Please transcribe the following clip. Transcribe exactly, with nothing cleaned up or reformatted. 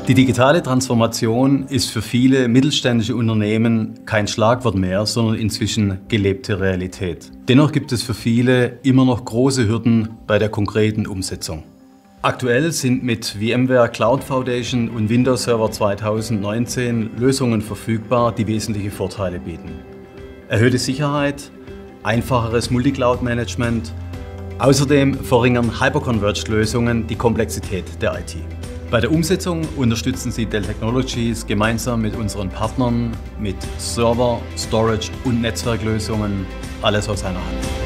Die digitale Transformation ist für viele mittelständische Unternehmen kein Schlagwort mehr, sondern inzwischen gelebte Realität. Dennoch gibt es für viele immer noch große Hürden bei der konkreten Umsetzung. Aktuell sind mit VMware Cloud Foundation und Windows Server zweitausendneunzehn Lösungen verfügbar, die wesentliche Vorteile bieten. Erhöhte Sicherheit, einfacheres Multicloud-Management, außerdem verringern Hyperconverged-Lösungen die Komplexität der I T. Bei der Umsetzung unterstützen Sie Dell Technologies gemeinsam mit unseren Partnern mit Server, Storage und Netzwerklösungen, alles aus einer Hand.